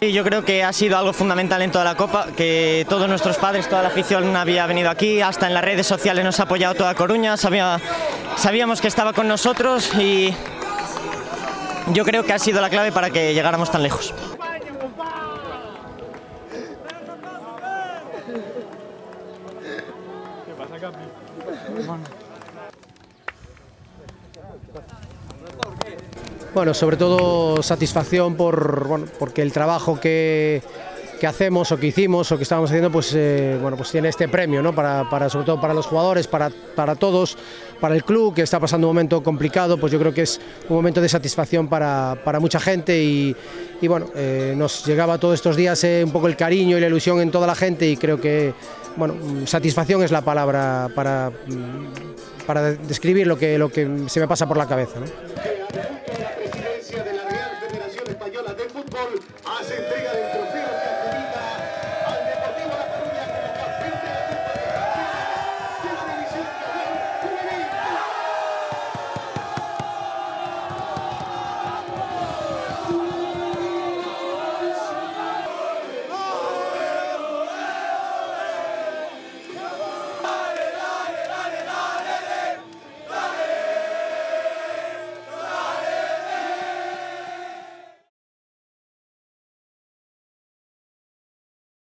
Yo creo que ha sido algo fundamental en toda la Copa, que todos nuestros padres, toda la afición había venido aquí, hasta en las redes sociales nos ha apoyado toda Coruña, sabíamos que estaba con nosotros y yo creo que ha sido la clave para que llegáramos tan lejos. ¿Qué pasa, Capi? Bueno, sobre todo satisfacción porque el trabajo que hacemos o que hicimos o que estábamos haciendo pues tiene este premio, ¿no? Sobre todo para los jugadores, para todos, para el club, que está pasando un momento complicado. Pues yo creo que es un momento de satisfacción para mucha gente y bueno, nos llegaba todos estos días un poco el cariño y la ilusión en toda la gente, y creo que satisfacción es la palabra para describir lo que se me pasa por la cabeza, ¿no?